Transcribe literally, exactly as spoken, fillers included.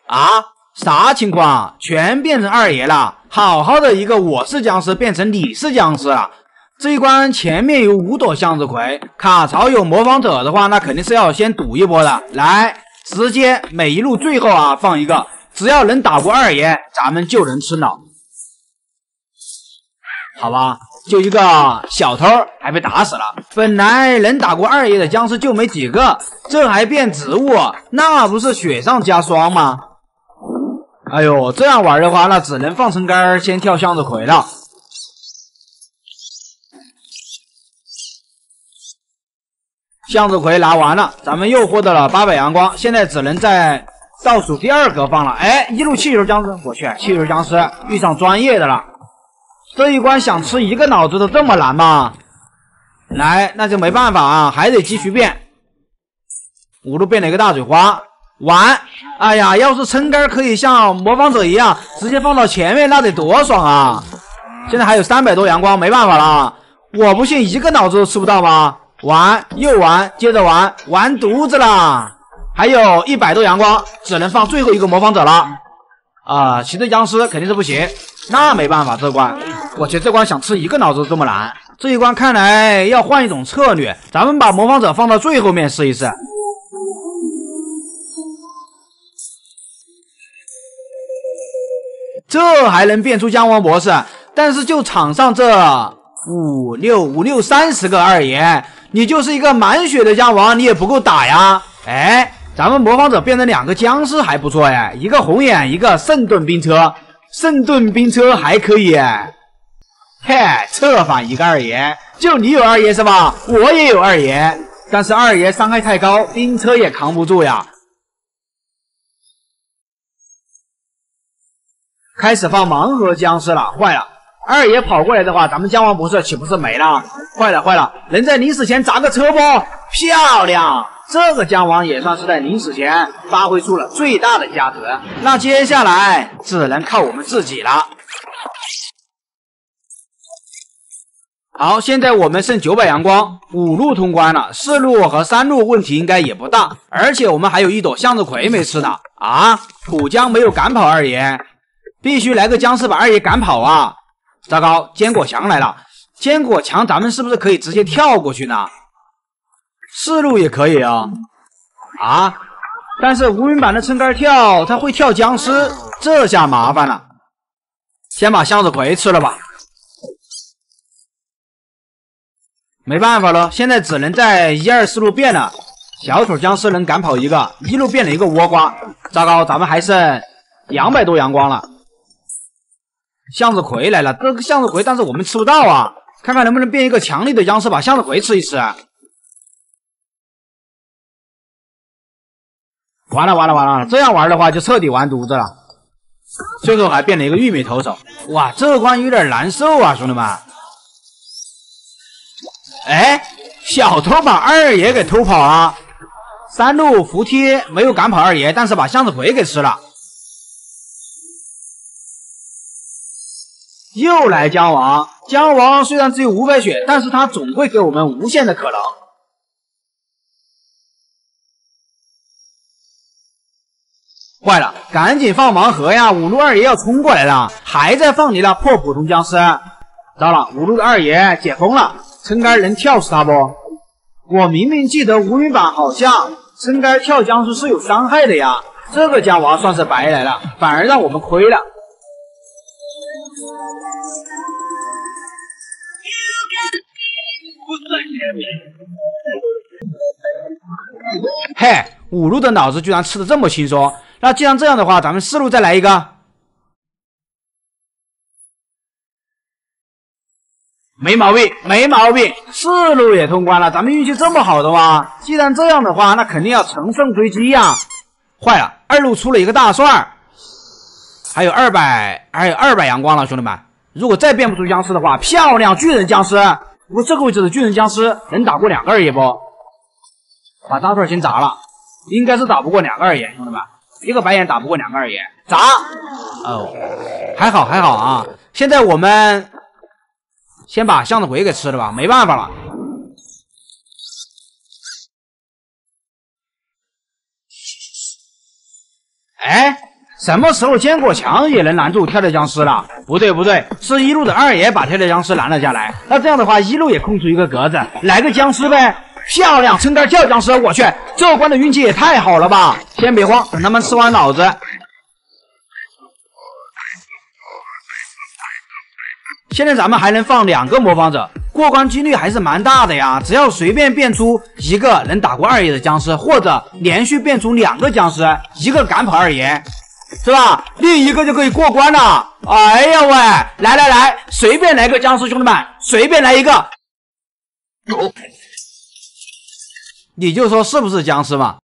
啊，啥情况？全变成二爷了？好好的一个我是僵尸变成你是僵尸了。这一关前面有五朵向日葵，卡槽有模仿者的话，那肯定是要先赌一波的。来，直接每一路最后啊放一个，只要能打过二爷，咱们就能吃脑。好吧，就一个小偷还被打死了。本来能打过二爷的僵尸就没几个，这还变植物，那不是雪上加霜吗？哎呦，这样玩的话，那只能放撑杆先跳向日葵了。向日葵拿完了，咱们又获得了八百阳光，现在只能在倒数第二格放了。哎，一路气球僵尸，我去，气球僵尸遇上专业的了。这一关想吃一个脑子都这么难吗？来，那就没办法啊，还得继续变。五路变了一个大嘴花，完。哎呀，要是撑杆可以像模仿者一样直接放到前面，那得多爽啊！现在还有三百多阳光，没办法了，我不信一个脑子都吃不到吗？玩又玩，接着玩，完犊子了！还有一百多阳光，只能放最后一个模仿者了。啊、呃，骑着僵尸肯定是不行，那没办法，这关我觉得这关想吃一个脑子这么难。这一关看来要换一种策略，咱们把模仿者放到最后面试一试。这还能变出僵王博士，但是就场上这五六五六三十个二爷，你就是一个满血的僵王，你也不够打呀！哎，咱们模仿者变成两个僵尸还不错哎，一个红眼，一个圣盾兵车，圣盾兵车还可以哎。嘿，策反一个二爷，就你有二爷是吧？我也有二爷，但是二爷伤害太高，兵车也扛不住呀。开始放盲盒僵尸了，坏了！二爷跑过来的话，咱们僵王博士岂不是没了？坏了坏了！能在临死前砸个车不？漂亮！这个僵王也算是在临死前发挥出了最大的价值。那接下来只能靠我们自己了。好，现在我们剩九百阳光，五路通关了，四路和三路问题应该也不大，而且我们还有一朵向日葵没吃呢。啊，土僵没有赶跑二爷。必须来个僵尸把二爷赶跑啊！糟糕，坚果墙来了！坚果墙咱们是不是可以直接跳过去呢？四路也可以啊！啊！但是无云版的撑杆跳，它会跳僵尸，这下麻烦了。先把向日葵吃了吧。没办法了，现在只能在一二四路变了。小丑僵尸能赶跑一个，一路变了一个倭瓜。糟糕，咱们还剩两百多阳光了。向日葵来了，这个向日葵，但是我们吃不到啊！看看能不能变一个强力的僵尸把向日葵吃一吃。完了完了完了，这样玩的话就彻底完犊子了。最后还变了一个玉米投手，哇，这关有点难受啊，兄弟们！哎，小偷把二爷给偷跑了。三路服帖没有赶跑二爷，但是把向日葵给吃了。又来僵王，僵王虽然只有五百血，但是他总会给我们无限的可能。坏了，赶紧放盲盒呀！五路二爷要冲过来了，还在放你那破普通僵尸。糟了，五路的二爷解封了，撑杆能跳死他不？我明明记得无云版好像撑杆跳僵尸是有伤害的呀，这个僵王算是白来了，反而让我们亏了。嘿，五路的脑子居然吃的这么轻松，那既然这样的话，咱们四路再来一个。没毛病，没毛病，四路也通关了，咱们运气这么好的吗？既然这样的话，那肯定要乘胜追击呀！坏了，二路出了一个大蒜，还有二百，还有二百阳光了，兄弟们！如果再变不出僵尸的话，漂亮，巨人僵尸！不过这个位置的巨人僵尸能打过两个二爷不？把大蒜先砸了，应该是打不过两个二爷，兄弟们，一个白眼打不过两个二爷，砸！哦，还好还好啊！现在我们先把向日葵给吃了吧，没办法了。哎， 什么时候坚果墙也能拦住跳跳僵尸了？不对不对，是一路的二爷把跳跳僵尸拦了下来。那这样的话，一路也空出一个格子，来个僵尸呗。漂亮，撑杆跳僵尸！我去，这关的运气也太好了吧！先别慌，等他们吃完脑子。现在咱们还能放两个模仿者，过关几率还是蛮大的呀！只要随便变出一个能打过二爷的僵尸，或者连续变出两个僵尸，一个赶跑二爷，是吧？另一个就可以过关了。哎呀喂，来来来，随便来个僵尸，兄弟们，随便来一个，你就说是不是僵尸嘛？